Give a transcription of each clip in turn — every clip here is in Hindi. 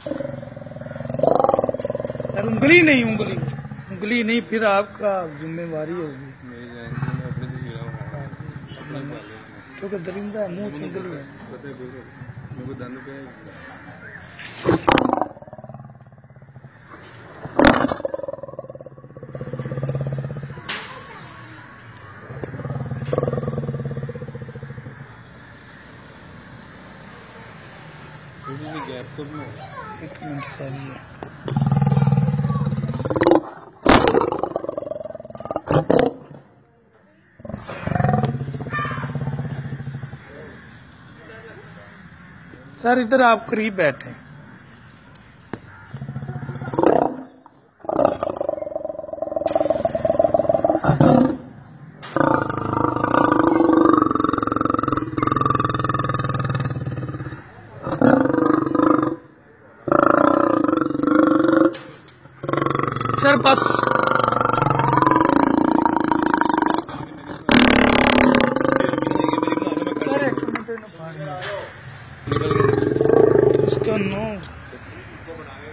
सर उंगली नहीं फिर आपका जिम्मेवारी होगी। क्योंकि दरिंदा मुंह उंगली है। एक मिनट सही है। सर इधर आप करीब बैठे। सर बस सर एक मिनट उसका नो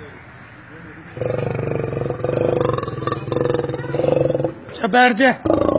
अच्छा बैठ जाए।